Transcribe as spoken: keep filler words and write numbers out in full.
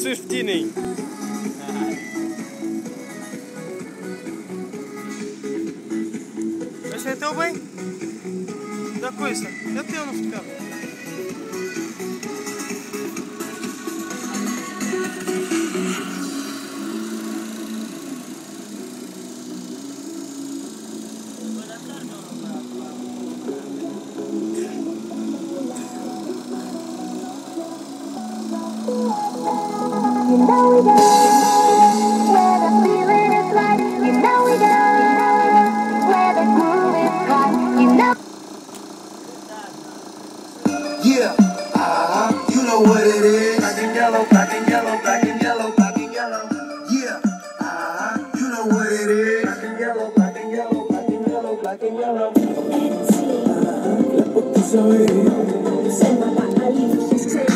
însuși tinei. Ăsta e tău, băi? Da, cu ăsta. Ia-te eu, nu știu. You know we go where the feeling is right. You know we go where the groove is hot. You know. Yeah, uh-huh. You know what it is. Black and yellow, black and yellow, black and yellow, black and yellow. Yeah, uh-huh. You know what it is. Black and yellow, black and yellow, black and yellow, black and yellow. Uh-huh. La